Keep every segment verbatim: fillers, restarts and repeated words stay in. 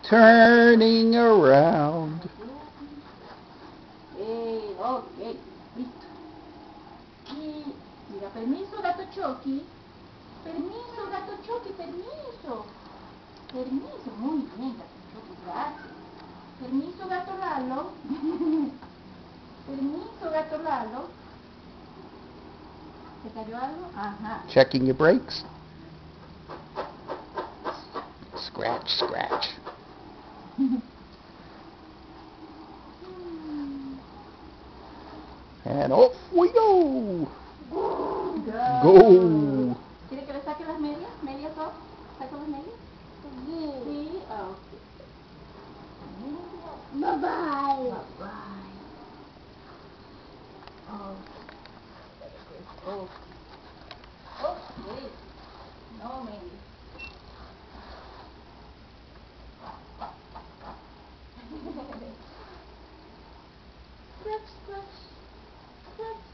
turning around. Eh, ok, listo. Y mira, permiso, gato Chucky. Permiso, gato Chucky, permiso. Permiso, muy bien, gato Chucky, gracias. Permiso, gato Lalo. Permiso, gato Lalo. ¿Se cayó algo? Ajá. Checking your brakes. Scratch, scratch. And off we go. Go. Go. ¿Quiere que le saque las medias? ¿Medias dos? ¿Saco las medias? Sí. Sí, ah, ok. Bye bye. Bye bye. Oh. Oh. Okay. No medias. Scratch, scratch. Scratch.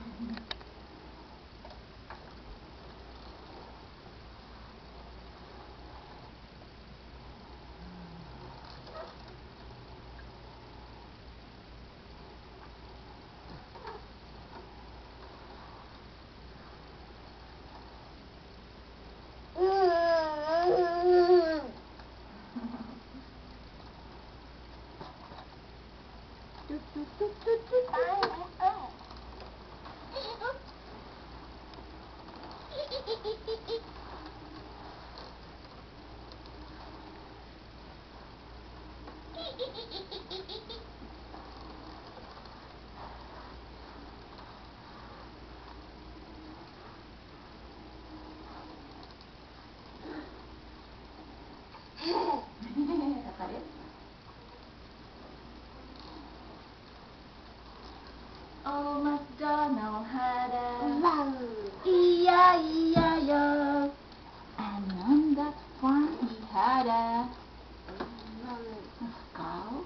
Oh, McDonald had a E I E I O, and on that farm he had a, a cow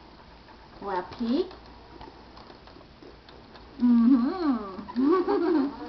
or a pig. Mm-hmm.